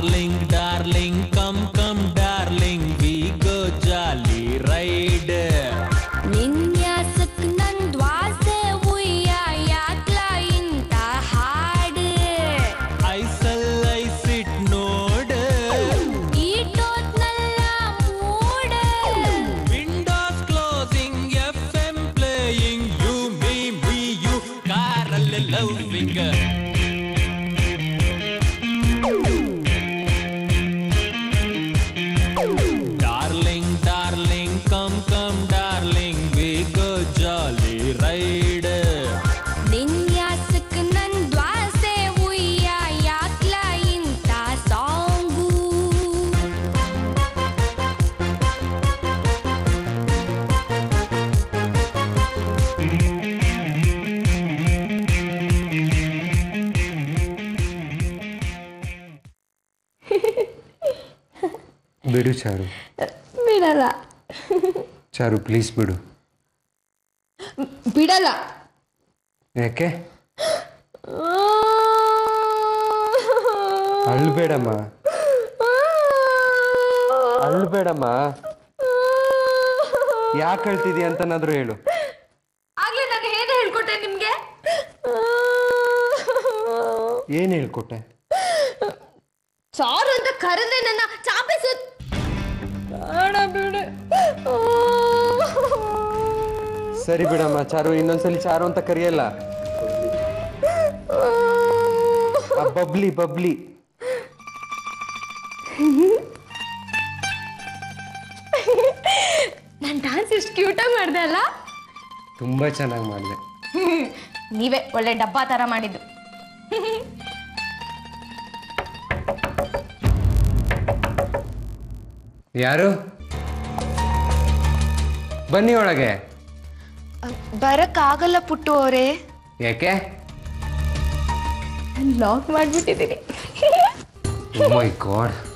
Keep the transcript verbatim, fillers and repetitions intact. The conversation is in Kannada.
Darling, darling, come, come, darling, we go jolly ride. ನಿನ್ಯಾಸಕ್ ನನ್ ದ್ವಾಸೆ ಉಯ್ಯ ಯಾಕ್ಲ ಇಂತ ಹಾಡು ಐಸಲ್ ಐಸಿಟ್ ನೋಡ್ ಈಟೋತ್ನಲ್ಲ ಮೂಡ windows closing F M playing you me me you ಕಾರಲ್ಲಿ loving Darling, darling, come, come, darling, we go jolly ride. ನಿನ್ಯಾಸಕ್ ನನ್ ದ್ವಾಸೆ ಉಯ್ಯ ಯಾಕ್ಲ ಇಂತ ಸಾಂಗು ಬಿಡು ಚಾರು. ಬಿಡಲ್ಲ ಚಾರು ಪ್ಲೀಸ್ ಬಿಡು. ಬಿಡಲ್ಲ ಯಾಕೆ? ಅಳ್ಬೇಡಮ್ಮ, ಅಳ್ಬೇಡಮ್ಮ. ಯಾಕೆ ಅಳ್ತಿದೀಯ ಅಂತನಾದ್ರೂ ಹೇಳು. ಆಗ್ಲೇ ನಾನು ಏನು ಹೇಳ್ಕೊಟ್ಟೆ ನಿಮ್ಗೆ? ಏನ್ ಹೇಳ್ಕೊಟ್ಟೆ? ಚಾರು ಅಂತ ಕರೆದ್ರೆ ನನ್ನ ಚಾಪೆ ಸುತ್ತ ಬಿಡು. ಸರಿ ಬಿಡಮ್ಮ ಚಾರು, ಇನ್ನೊಂದ್ಸಲಿ ಚಾರು ಅಂತ ಕರಿಯಲ್ಲ. Bubbly bubbly. ನಾನು ಡ್ಯಾನ್ಸ್ ಎಷ್ಟು ಕ್ಯೂಟಾಗಿ ಮಾಡಿದೆ ಅಲ್ಲ? ತುಂಬಾ ಚೆನ್ನಾಗಿ ಮಾಡಿದೆ. ನೀವೇ ಒಳ್ಳೆ ಡಬ್ಬಾ ತರ ಮಾಡಿದ್ದು. ಯಾರು? ಬನ್ನಿ ಒಳಗೆ. ಬರಕ್ಕಾಗಲ್ಲ ಪುಟ್ಟು ಅವರೇ. ಯಾಕೆ? ಲಾಕ್ ಮಾಡ್ಬಿಟ್ಟಿದ್ದೀನಿ. Oh my god.